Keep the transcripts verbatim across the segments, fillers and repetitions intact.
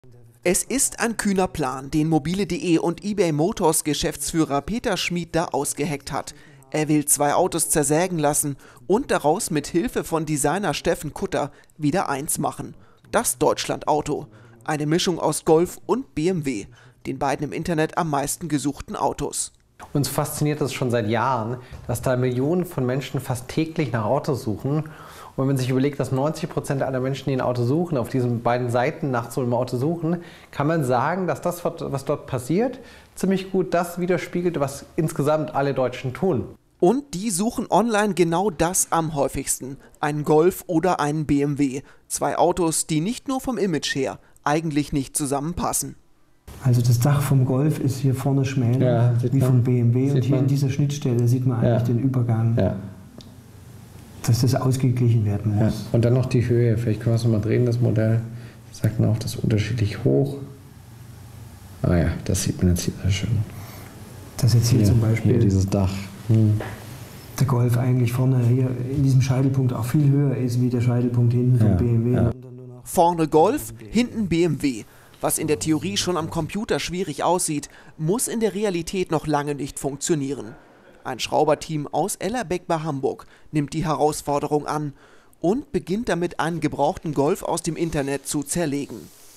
Es ist ein kühner Plan, den mobile punkt de und eBay Motors Geschäftsführer Peter Schmid da ausgeheckt hat. Er will zwei Autos zersägen lassen und daraus mit Hilfe von Designer Steffen Kutter wieder eins machen. Das Deutschland-Auto. Eine Mischung aus Golf und B M W, den beiden im Internet am meisten gesuchten Autos. Uns fasziniert es schon seit Jahren, dass da Millionen von Menschen fast täglich nach Autos suchen. Und wenn man sich überlegt, dass neunzig Prozent aller Menschen, die ein Auto suchen, auf diesen beiden Seiten nach so einem Auto suchen, kann man sagen, dass das, was dort passiert, ziemlich gut das widerspiegelt, was insgesamt alle Deutschen tun. Und die suchen online genau das am häufigsten. Einen Golf oder einen B M W. Zwei Autos, die nicht nur vom Image her eigentlich nicht zusammenpassen. Also das Dach vom Golf ist hier vorne schmäler ja, wie man, vom B M W und hier man. in dieser Schnittstelle sieht man eigentlich ja. den Übergang, ja. dass das ausgeglichen werden muss. Ja. Und dann noch die Höhe, vielleicht können wir es nochmal drehen, das Modell, das sagt man auch, das ist unterschiedlich hoch. Ah ja, das sieht man jetzt hier sehr schön. Das jetzt hier, hier zum Beispiel, hier dieses Dach. Hm. Der Golf eigentlich vorne hier in diesem Scheitelpunkt auch viel höher ist wie der Scheitelpunkt hinten vom ja. B M W. Ja. Vorne Golf, hinten B M W. Was in der Theorie schon am Computer schwierig aussieht, muss in der Realität noch lange nicht funktionieren. Ein Schrauberteam aus Ellerbeck bei Hamburg nimmt die Herausforderung an und beginnt damit, einen gebrauchten Golf aus dem Internet zu zerlegen.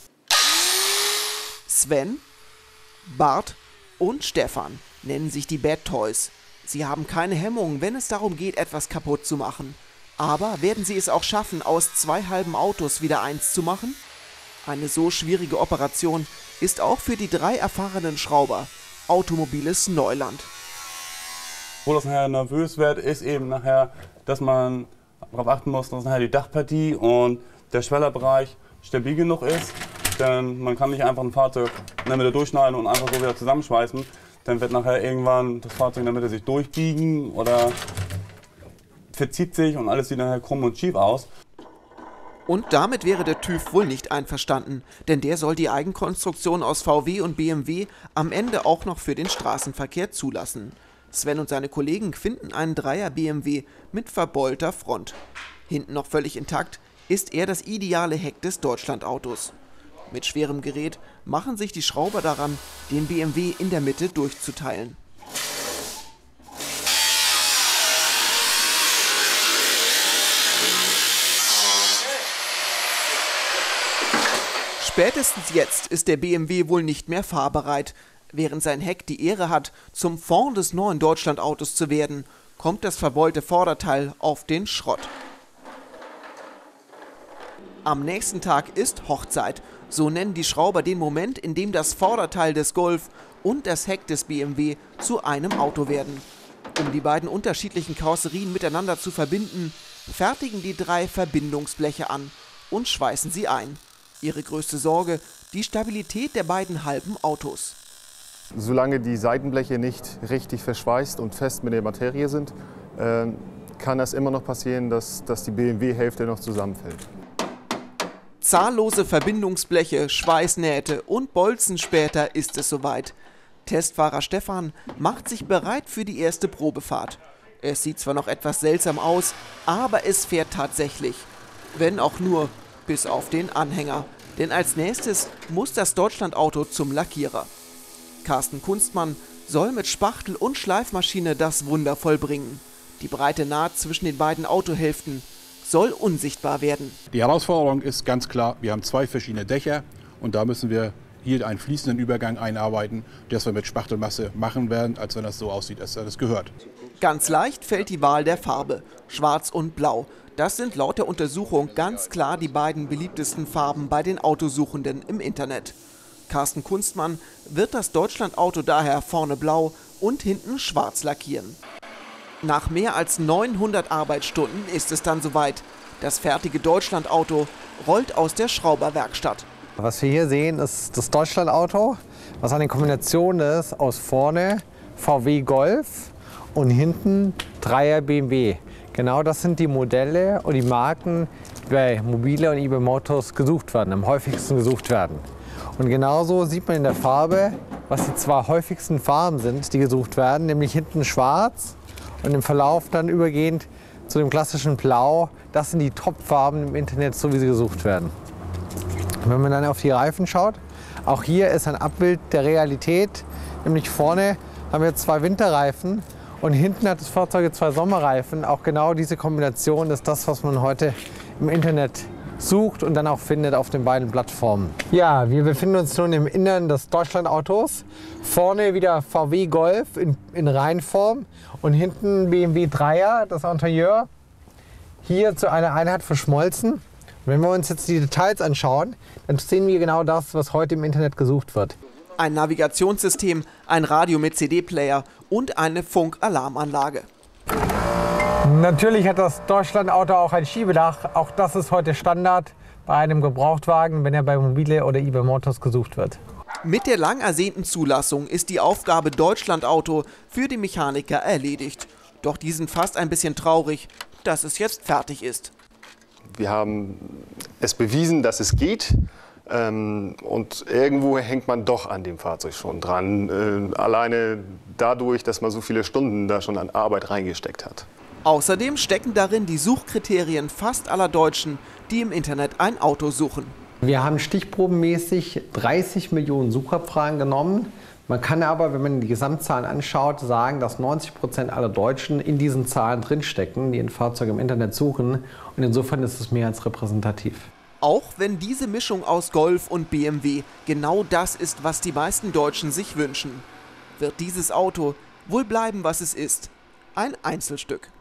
Sven, Bart und Stefan nennen sich die Bad Toys. Sie haben keine Hemmungen, wenn es darum geht, etwas kaputt zu machen. Aber werden sie es auch schaffen, aus zwei halben Autos wieder eins zu machen? Eine so schwierige Operation ist auch für die drei erfahrenen Schrauber automobiles Neuland. Wo das nachher nervös wird, ist eben nachher, dass man darauf achten muss, dass nachher die Dachpartie und der Schwellerbereich stabil genug ist. Denn man kann nicht einfach ein Fahrzeug in der Mitte durchschneiden und einfach so wieder zusammenschweißen. Dann wird nachher irgendwann das Fahrzeug in der Mitte sich durchbiegen oder verzieht sich und alles sieht nachher krumm und schief aus. Und damit wäre der TÜV wohl nicht einverstanden, denn der soll die Eigenkonstruktion aus V W und B M W am Ende auch noch für den Straßenverkehr zulassen. Sven und seine Kollegen finden einen Dreier B M W mit verbeulter Front. Hinten noch völlig intakt ist er das ideale Heck des Deutschlandautos. Mit schwerem Gerät machen sich die Schrauber daran, den B M W in der Mitte durchzuteilen. Spätestens jetzt ist der B M W wohl nicht mehr fahrbereit. Während sein Heck die Ehre hat, zum Fond des neuen Deutschlandautos zu werden, kommt das verbeulte Vorderteil auf den Schrott. Am nächsten Tag ist Hochzeit. So nennen die Schrauber den Moment, in dem das Vorderteil des Golf und das Heck des B M W zu einem Auto werden. Um die beiden unterschiedlichen Karosserien miteinander zu verbinden, fertigen die drei Verbindungsbleche an und schweißen sie ein. Ihre größte Sorge, die Stabilität der beiden halben Autos. Solange die Seitenbleche nicht richtig verschweißt und fest mit der Materie sind, äh, kann es immer noch passieren, dass, dass die B M W-Hälfte noch zusammenfällt. Zahllose Verbindungsbleche, Schweißnähte und Bolzen später ist es soweit. Testfahrer Stefan macht sich bereit für die erste Probefahrt. Es sieht zwar noch etwas seltsam aus, aber es fährt tatsächlich. Wenn auch nur bis auf den Anhänger. Denn als nächstes muss das Deutschlandauto zum Lackierer. Carsten Kunstmann soll mit Spachtel und Schleifmaschine das Wunder vollbringen. Die breite Naht zwischen den beiden Autohälften soll unsichtbar werden. Die Herausforderung ist ganz klar, wir haben zwei verschiedene Dächer und da müssen wir hier einen fließenden Übergang einarbeiten, das wir mit Spachtelmasse machen werden, als wenn das so aussieht, als das gehört. Ganz leicht fällt die Wahl der Farbe, schwarz und blau. Das sind laut der Untersuchung ganz klar die beiden beliebtesten Farben bei den Autosuchenden im Internet. Carsten Kunstmann wird das Deutschlandauto daher vorne blau und hinten schwarz lackieren. Nach mehr als neunhundert Arbeitsstunden ist es dann soweit. Das fertige Deutschlandauto rollt aus der Schrauberwerkstatt. Was wir hier sehen, ist das Deutschlandauto, was eine Kombination ist aus vorne V W Golf und hinten Dreier B M W. Genau das sind die Modelle und die Marken, die bei mobile und eBay Motors gesucht werden, am häufigsten gesucht werden. Und genauso sieht man in der Farbe, was die zwei häufigsten Farben sind, die gesucht werden, nämlich hinten schwarz und im Verlauf dann übergehend zu dem klassischen Blau. Das sind die Top-Farben im Internet, so wie sie gesucht werden. Wenn man dann auf die Reifen schaut, auch hier ist ein Abbild der Realität. Nämlich vorne haben wir zwei Winterreifen und hinten hat das Fahrzeug zwei Sommerreifen. Auch genau diese Kombination ist das, was man heute im Internet sucht und dann auch findet auf den beiden Plattformen. Ja, wir befinden uns nun im Innern des Deutschlandautos. Vorne wieder V W Golf in, in Reihenform und hinten B M W Dreier, das Interieur, hier zu einer Einheit verschmolzen. Wenn wir uns jetzt die Details anschauen, dann sehen wir genau das, was heute im Internet gesucht wird. Ein Navigationssystem, ein Radio mit C D-Player und eine Funkalarmanlage. Natürlich hat das Deutschlandauto auch ein Schiebedach. Auch das ist heute Standard bei einem Gebrauchtwagen, wenn er bei Mobile oder eBay Motors gesucht wird. Mit der lang ersehnten Zulassung ist die Aufgabe Deutschlandauto für die Mechaniker erledigt. Doch die sind fast ein bisschen traurig, dass es jetzt fertig ist. Wir haben es bewiesen, dass es geht. Ähm, und irgendwo hängt man doch an dem Fahrzeug schon dran. Äh, alleine dadurch, dass man so viele Stunden da schon an Arbeit reingesteckt hat. Außerdem stecken darin die Suchkriterien fast aller Deutschen, die im Internet ein Auto suchen. Wir haben stichprobenmäßig dreißig Millionen Suchabfragen genommen. Man kann aber, wenn man die Gesamtzahlen anschaut, sagen, dass neunzig Prozent aller Deutschen in diesen Zahlen drinstecken, die ein Fahrzeug im Internet suchen. Und insofern ist es mehr als repräsentativ. Auch wenn diese Mischung aus Golf und B M W genau das ist, was die meisten Deutschen sich wünschen, wird dieses Auto wohl bleiben, was es ist: ein Einzelstück.